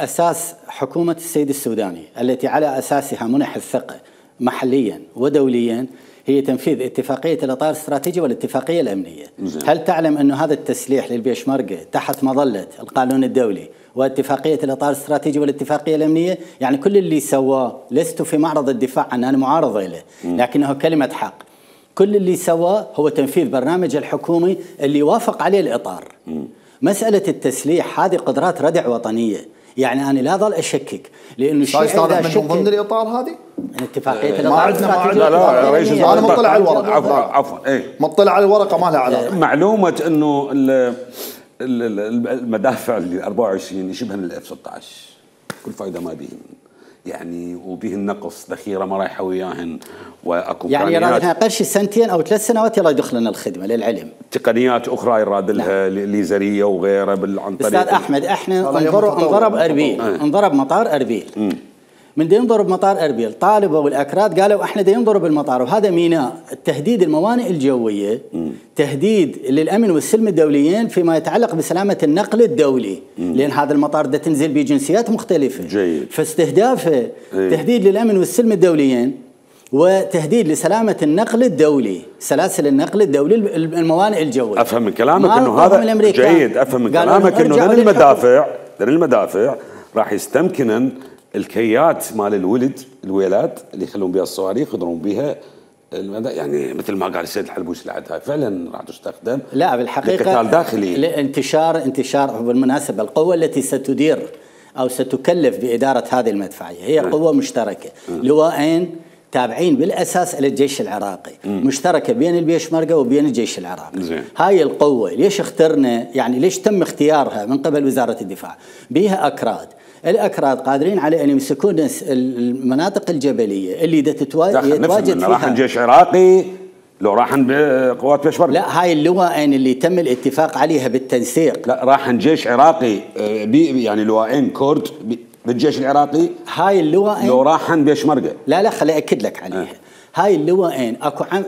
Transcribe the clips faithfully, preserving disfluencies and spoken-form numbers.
أساس حكومة السيد السوداني التي على أساسها منح الثقة محليا ودوليا هي تنفيذ اتفاقية الإطار الاستراتيجي والاتفاقية الأمنية. مزين. هل تعلم أن هذا التسليح للبيشمركة تحت مظلة القانون الدولي واتفاقية الإطار الاستراتيجي والاتفاقية الأمنية؟ يعني كل اللي سواه، لست في معرض الدفاع عنه، أنا معارضة له، لكنه كلمة حق. كل اللي سواه هو تنفيذ برنامج الحكومي اللي وافق عليه الإطار. م. مسألة التسليح هذه قدرات ردع وطنية، يعني أنا لا ظل أشكك لأنه الشيء إذا شكك من ضمن الإطار هذه اتفاقية ما عندنا ما عندنا لا لا رئيس أنا مطلع على الورقة عفوا عفوا إيه مطلع على الورقة ما لها علاقة. معلومة إنه المدافع ال أربعة وعشرين يشبهن الاف ستة عشر، كل فايدة ما بيهن يعني، وبيهن نقص ذخيرة ما رايحة وياهن، واكو يعني يراد لها قرش سنتين او ثلاث سنوات يلا يدخل لنا الخدمه للعلم. تقنيات اخرى يراد لها ليزريه وغيرها عن طريق استاذ احمد احنا انضرب انضرب اربيل انضرب مطار اربيل. م. من دي ينضرب مطار اربيل طالبوا والاكراد قالوا احنا دي ينضرب المطار، وهذا ميناء التهديد الموانئ الجويه، م. تهديد للامن والسلم الدوليين فيما يتعلق بسلامه النقل الدولي، م. لان هذا المطار ده تنزل بجنسيات مختلفه. جيد. فاستهدافه ايه؟ تهديد للامن والسلم الدوليين وتهديد لسلامة النقل الدولي، سلاسل النقل الدولي الموانئ الجوية. أفهم من كلامك أنه هذا جيد، أفهم من كلامك أنه ذن المدافع ذن المدافع راح يستمكنن الكيات مال الولد الويلات اللي يخلون بها الصواريخ يضربون بها، يعني مثل ما قال السيد الحلبوسي هاي فعلا راح تستخدم لا بالحقيقة لقتال داخلي. لانتشار انتشار بالمناسبة القوة التي ستدير أو ستكلف بإدارة هذه المدفعية هي قوة مشتركة، لواءين تابعين بالأساس إلى الجيش العراقي، م. مشتركة بين البيشمركة وبين الجيش العراقي. زين. هاي القوة ليش اخترنا، يعني ليش تم اختيارها من قبل وزارة الدفاع؟ بيها أكراد، الأكراد قادرين على أن يمسكون المناطق الجبلية اللي يتواجد فيها. راحن جيش عراقي لو راحن بقوات بيشمركة؟ لا هاي اللواءين اللي تم الاتفاق عليها بالتنسيق. لا راحن جيش عراقي بي يعني لواءين كرد بالجيش العراقي. هاي اللواءين لو راحن بيشمركة. لا لا خلي أكد لك عليها. أه. هاي اللواءين اكو عم...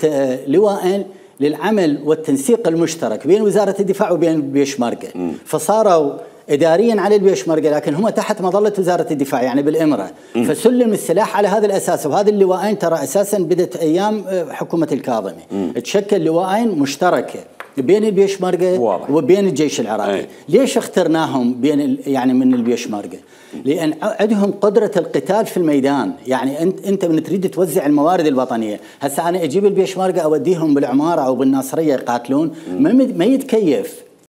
لواءين للعمل والتنسيق المشترك بين وزارة الدفاع وبين بيشمركة، فصاروا إداريا على البيشمركة لكن هم تحت مظلة وزارة الدفاع يعني بالإمرة، م. فسلم السلاح على هذا الأساس. وهذه اللواءين ترى أساسا بدت أيام حكومة الكاظمي، م. تشكل لواءين مشتركة بين البيشمركة وبين الجيش العراقي. أي. ليش اخترناهم بين يعني من البيشمركة؟ لأن عندهم قدرة القتال في الميدان، يعني أنت أنت من تريد توزع الموارد الوطنية، هسه أنا أجيب البيشمركة أوديهم بالعمارة أو بالناصرية يقاتلون، ما ما يتكيف.